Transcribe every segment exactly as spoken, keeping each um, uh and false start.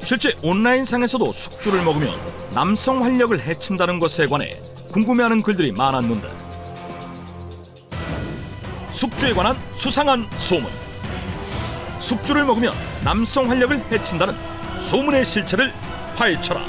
실제 온라인상에서도 숙주를 먹으면 남성 활력을 해친다는 것에 관해 궁금해하는 글들이 많았는데, 숙주에 관한 수상한 소문. 숙주를 먹으면 남성 활력을 해친다는 소문의 실체를 파헤쳐라.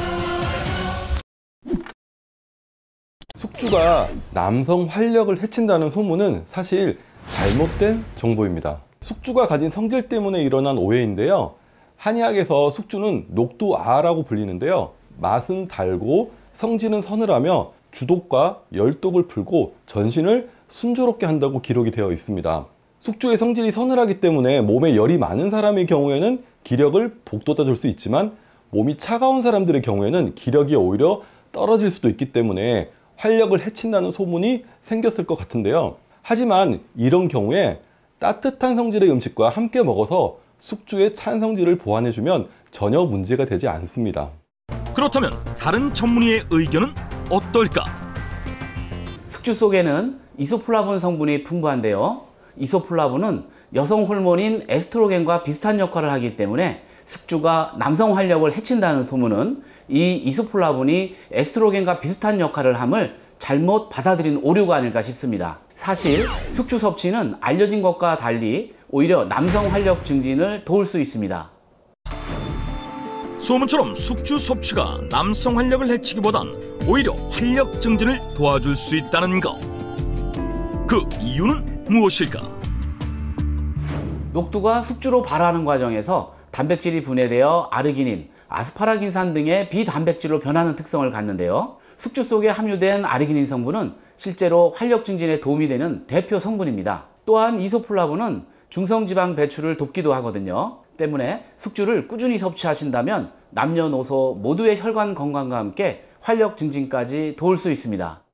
숙주가 남성 활력을 해친다는 소문은 사실 잘못된 정보입니다. 숙주가 가진 성질 때문에 일어난 오해인데요. 한의학에서 숙주는 녹두아라고 불리는데요. 맛은 달고 성질은 서늘하며 주독과 열독을 풀고 전신을 순조롭게 한다고 기록이 되어 있습니다. 숙주의 성질이 서늘하기 때문에 몸에 열이 많은 사람의 경우에는 기력을 북돋아 줄 수 있지만, 몸이 차가운 사람들의 경우에는 기력이 오히려 떨어질 수도 있기 때문에 활력을 해친다는 소문이 생겼을 것 같은데요. 하지만 이런 경우에 따뜻한 성질의 음식과 함께 먹어서 숙주의 찬 성질을 보완해주면 전혀 문제가 되지 않습니다. 그렇다면 다른 전문의의 의견은 어떨까? 숙주 속에는 이소플라본 성분이 풍부한데요. 이소플라본은 여성 호르몬인 에스트로겐과 비슷한 역할을 하기 때문에 숙주가 남성 활력을 해친다는 소문은 이 이소플라본이 에스트로겐과 비슷한 역할을 함을 잘못 받아들인 오류가 아닐까 싶습니다. 사실 숙주 섭취는 알려진 것과 달리 오히려 남성 활력 증진을 도울 수 있습니다. 소문처럼 숙주 섭취가 남성 활력을 해치기보단 오히려 활력 증진을 도와줄 수 있다는 것. 그 이유는 무엇일까? 녹두가 숙주로 발화하는 과정에서 단백질이 분해되어 아르기닌, 아스파라긴산 등의 비단백질로 변하는 특성을 갖는데요. 숙주 속에 함유된 아르기닌 성분은 실제로 활력 증진에 도움이 되는 대표 성분입니다. 또한 이소플라본은 중성지방 배출을 돕기도 하거든요. 때문에 숙주를 꾸준히 섭취하신다면 남녀노소 모두의 혈관 건강과 함께 활력 증진까지 도울 수 있습니다.